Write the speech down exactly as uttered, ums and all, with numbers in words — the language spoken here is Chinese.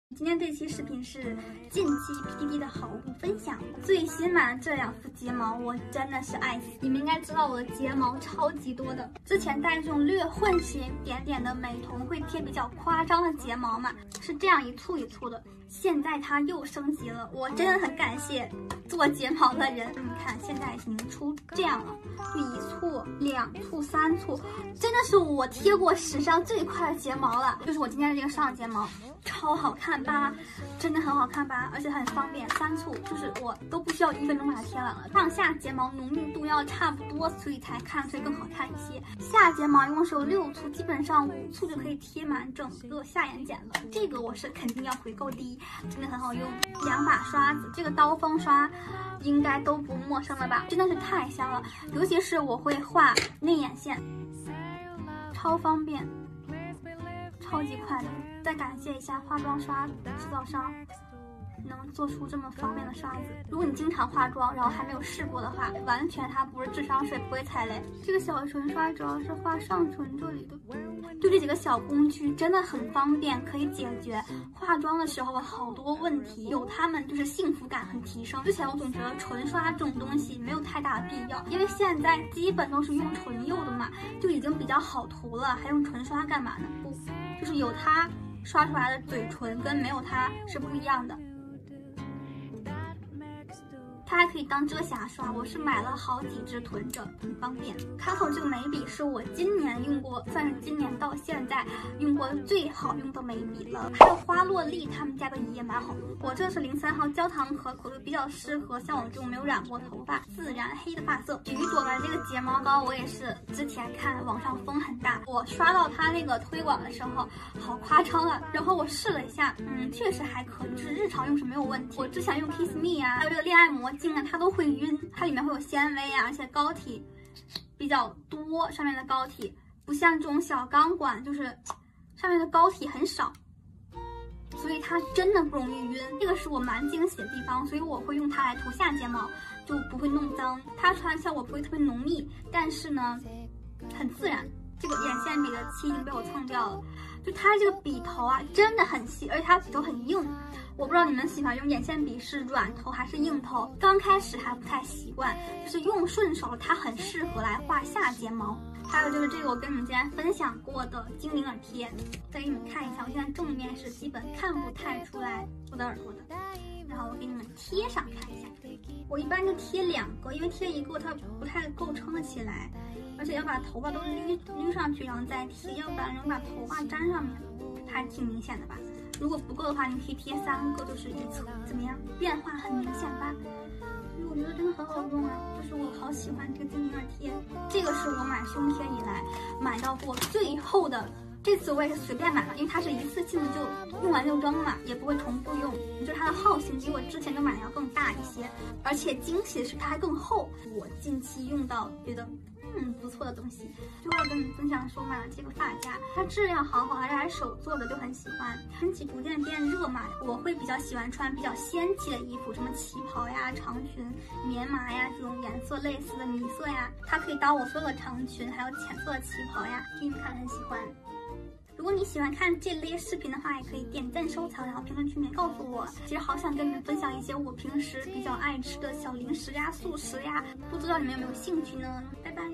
今天这期视频是近期 P D D 的好物分享，最新买的这两副睫毛我真的是爱死。你们应该知道我的睫毛超级多的，之前带这种略混些点点的美瞳会贴比较夸张的睫毛嘛，是这样一簇一簇的。现在它又升级了，我真的很感谢做睫毛的人。你看现在已经出这样了，就一簇、两簇、三簇，真的是我贴过史上最快的睫毛了。就是我今天的这个上睫毛，超好看吧？真的很好看吧？而且很方便，三簇就是我都不需要一分钟把它贴完了。上下睫毛浓密度要差不多，所以才看上去更好看一些。下睫毛一共是有六簇，基本上五簇就可以贴满整个下眼睑了。这个我是肯定要回购的，真的很好用。两把刷子，这个刀锋刷应该都不陌生了吧？真的是太香了，尤其是我会画内眼线，超方便，超级快的。再感谢一下化妆刷制造商，能做出这么方便的刷子。如果你经常化妆，然后还没有试过的话，完全它不是智商税，不会踩雷。这个小唇刷主要是画上唇这里的，就这几个小工具真的很方便，可以解决化妆的时候的好多问题，有它们就是幸福感很提升。之前我总觉得唇刷这种东西没有太大的必要，因为现在基本都是用唇釉的嘛，就已经比较好涂了，还用唇刷干嘛呢？不，就是有它刷出来的嘴唇跟没有它是不一样的。它还可以当遮瑕刷，我是买了好几支囤着，很方便。Kiko 这个眉笔是我今年用过，算是今年到现在用过最好用的眉笔了。还有花洛丽他们家的也蛮好用。我这是零三号焦糖可口，就比较适合像我这种没有染过头发、自然黑的发色。许朵的这个睫毛膏我也是之前看网上风很大，我刷到它那个推广的时候好夸张啊，然后我试了一下，嗯，确实还可以，就是日常用是没有问题。我之前用 Kiss Me 啊，还有这个恋爱魔镜啊，它都会晕，它里面会有纤维啊，而且膏体比较多，上面的膏体不像这种小钢管，就是上面的膏体很少，所以它真的不容易晕。这个是我蛮惊喜的地方，所以我会用它来涂下睫毛，就不会弄脏。它出来效果不会特别浓密，但是呢很自然。这个眼线笔的漆已经被我蹭掉了，就它这个笔头啊真的很细，而且它笔头很硬。我不知道你们喜欢用眼线笔是软头还是硬头，刚开始还不太习惯，就是用顺手它很适合来画下睫毛。还有就是这个我跟你们之前分享过的精灵耳贴，再给你们看一下，我现在正面是基本看不太出来我的耳朵的，然后我给你们贴上看一下。我一般就贴两个，因为贴一个它不太够撑得起来，而且要把头发都捋捋上去然后再贴，要不然容易把头发粘上面，还挺明显的吧。如果不够的话，你可以贴三个，就是一侧，怎么样？变化很明显吧？我觉得真的很好用啊，就是我好喜欢这个精灵耳贴。这个是我买胸贴以来买到过最厚的，这次我也是随便买了，因为它是一次性的，就用完就扔嘛，也不会重复用。就是它的号型比我之前就买的要更大一些，而且惊喜的是它还更厚。我近期用到觉得嗯不错的东西，就要跟你们分享说买了这个发夹，它质量好好，而且还是手做的，就很喜欢。天气逐渐变热嘛，我会比较喜欢穿比较仙气的衣服，什么旗袍呀、长裙、棉麻呀这种颜色类似的米色呀，它可以搭我所有的长裙，还有浅色的旗袍呀，给你们看很喜欢。如果你喜欢看这类视频的话，也可以点赞收藏，然后评论区里面告诉我。其实好想跟你们分享一些我平时比较爱吃的小零食呀、速食呀，不知道你们有没有兴趣呢？拜拜。